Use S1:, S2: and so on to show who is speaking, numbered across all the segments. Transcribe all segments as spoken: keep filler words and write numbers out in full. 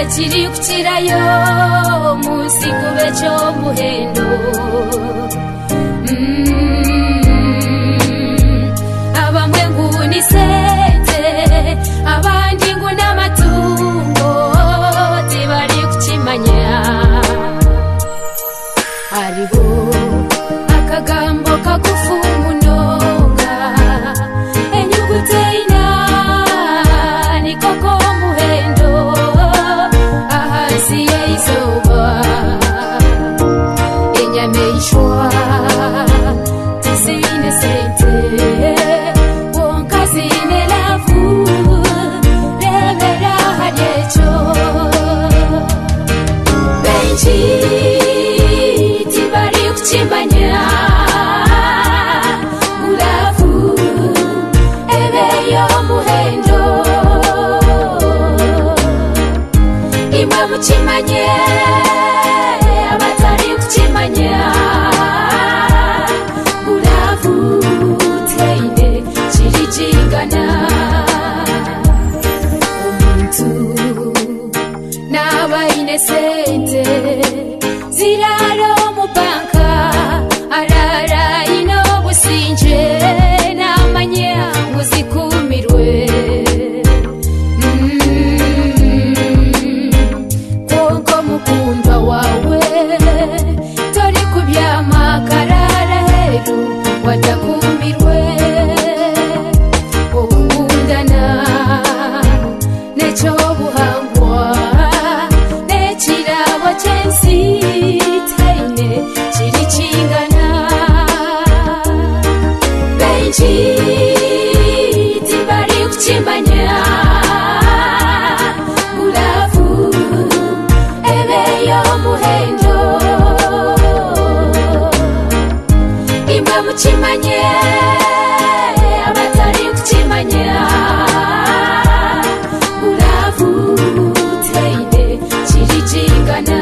S1: kiri kukirayo musi kube cyo muhendo abamwe nguni sente abandi nguna matungo tibari kukimanya aribo akagambo kakufumunonga enyuguteina nikoko muhendo ahasi yeizoba enyameishwa tisine sente wonkazine lavu rebera hadyecho benchi tibari kuchimanya ulavu ebeyo muhendo imwe muchimanye abatari kuchimanya ulavu teine chirijingana omuntu nabaine sente ziraro mubanka arara ino businje namanya muzikumirwe konko mukundwa wawe tori kubyama karara heru watakumirwe obukundana necho buhangwa nechirabo chensi taine chirichingana benchi tibari kuchimanya ulavu ebeyo muhendo imwe muchimanye abatari kuchimanya ulavu teine chirijingana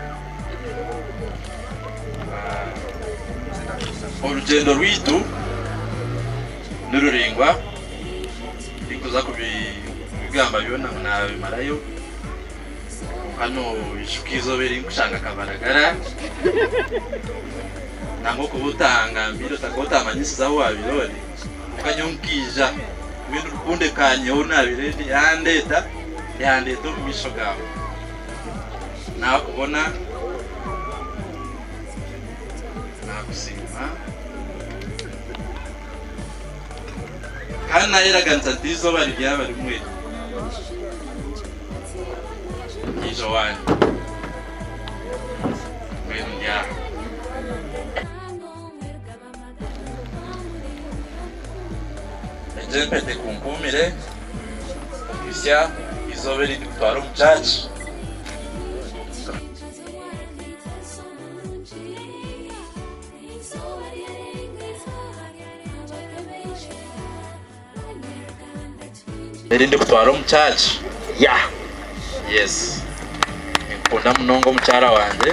S2: urugendo rw'itu n'ururingwa ikuza kubigamba byona nabimarayo hano ishukizobera inkushanga kabaragara nango kubutanga mbiro takota amanyisiza ho abirori ukanyonkija ibintu rukunde kanye unabirende yandeta yandeta misho gawe nawe kubona nakusima kana yeraganza ndizo bari byabari mwe nijo wani mwenja Ejempete kunkumire Christian izoberi dutwara umucaci Erinde kutwara umucaci ya yes nkunda munongo mucara wanje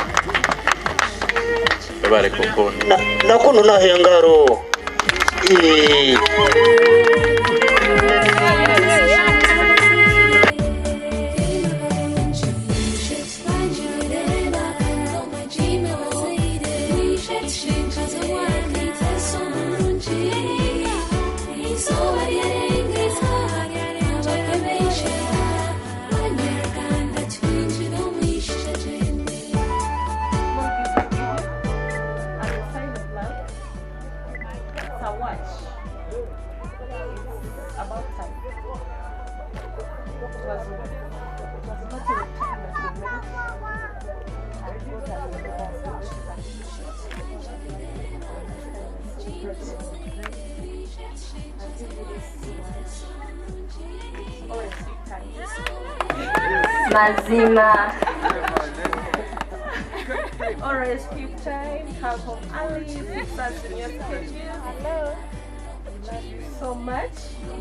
S2: bare kokona
S3: nakuno nahengaro eh
S4: Mazima. Orange peep time, half of Ali, starts in your schedule. Hello. Love you so much.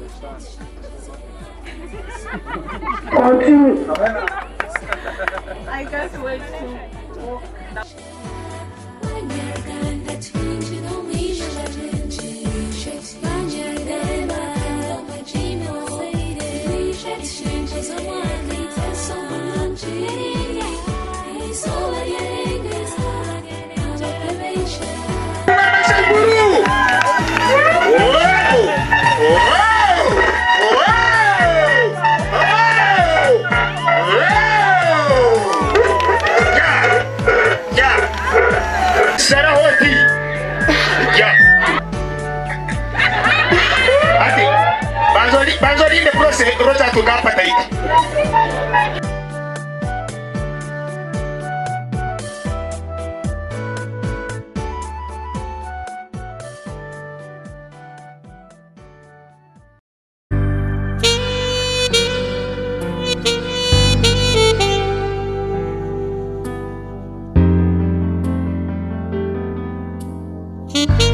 S4: I can't wait to walk down.
S3: Banzori ne procès roja to gapa tai.
S5: Thank you.